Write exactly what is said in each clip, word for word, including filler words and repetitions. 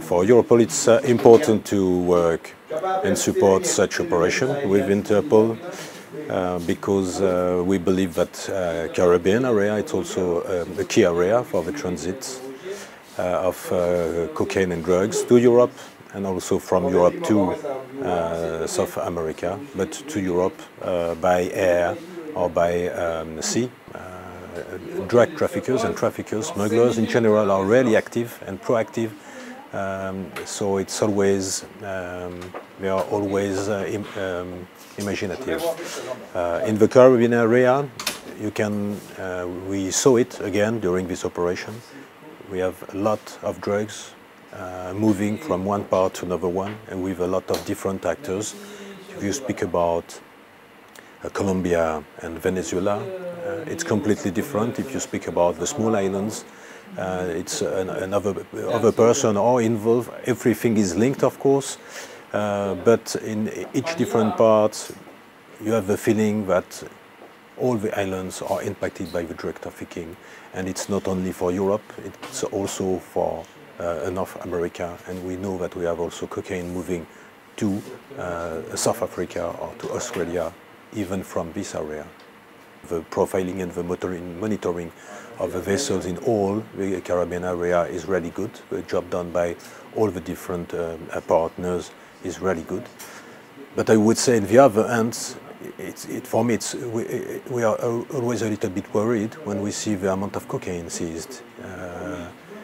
for Europol, it's uh, important to work and support such operation with Interpol uh, because uh, we believe that uh, Caribbean area it's also um, a key area for the transit uh, of uh, cocaine and drugs to Europe and also from Europe to uh, South America, but to Europe uh, by air or by um, sea. Uh, drug traffickers and traffickers, smugglers in general are really active and proactive. Um, so it's always, um, they are always uh, im um, imaginative. Uh, in the Caribbean area, you can, uh, we saw it again during this operation. We have a lot of drugs uh, moving from one part to another one, and with a lot of different actors. If you speak about uh, Colombia and Venezuela, uh, it's completely different. If you speak about the small islands, Uh, it's an, another other person or involved. Everything is linked, of course, uh, but in each different part, you have the feeling that all the islands are impacted by the drug trafficking, and it's not only for Europe; it's also for uh, North America, and we know that we have also cocaine moving to uh, South Africa or to Australia, even from this area. The profiling and the monitoring of the vessels in all the Caribbean area is really good. The job done by all the different uh, partners is really good. But I would say, on the other hand, it's, it, for me, it's, we, we are always a little bit worried when we see the amount of cocaine seized uh,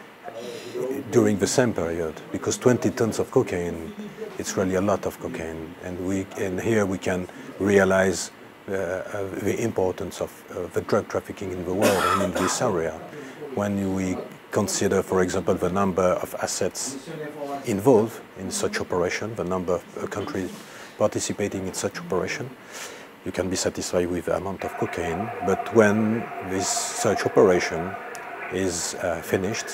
during the same period, because twenty tons of cocaine, it's really a lot of cocaine, and we and here we can realize Uh, uh, the importance of uh, the drug trafficking in the world and in this area. When we consider, for example, the number of assets involved in such operation, the number of uh, countries participating in such operation, you can be satisfied with the amount of cocaine. But when this such operation is uh, finished,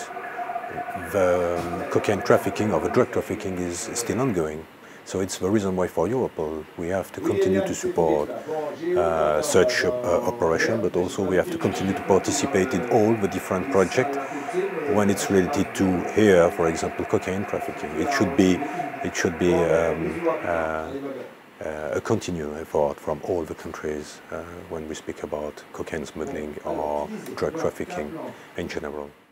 the um, cocaine trafficking or the drug trafficking is still ongoing. So it's the reason why for Europol we have to continue to support uh, such uh, operation, but also we have to continue to participate in all the different projects when it's related to here, for example, cocaine trafficking. It should be, it should be um, uh, uh, a continued effort from all the countries uh, when we speak about cocaine smuggling or drug trafficking in general.